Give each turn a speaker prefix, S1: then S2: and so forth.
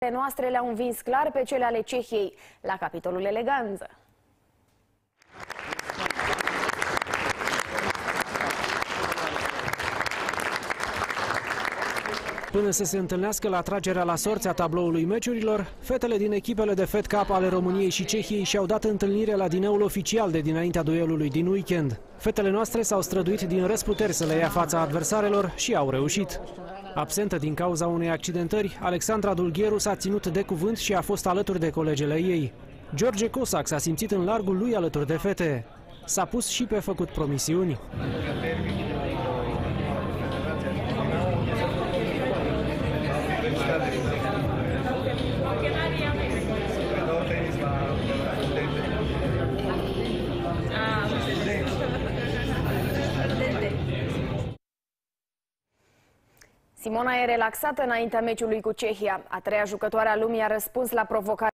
S1: noastre le-au învins clar pe cele ale Cehiei. La capitolul eleganță.
S2: Până să se întâlnească la tragerea la sorți a tabloului meciurilor, fetele din echipele de Fed Cup ale României și Cehiei și-au dat întâlnire la dineul oficial de dinaintea duelului din weekend. Fetele noastre s-au străduit din răsputeri să le ia fața adversarelor și au reușit. Absentă din cauza unei accidentări, Alexandra Dulgheru s-a ținut de cuvânt și a fost alături de colegele ei. George Cosac s-a simțit în largul lui alături de fete. S-a pus și pe făcut promisiuni.
S1: Simona e relaxată înaintea meciului cu Cehia. A treia jucătoare a lumii a răspuns la provocare.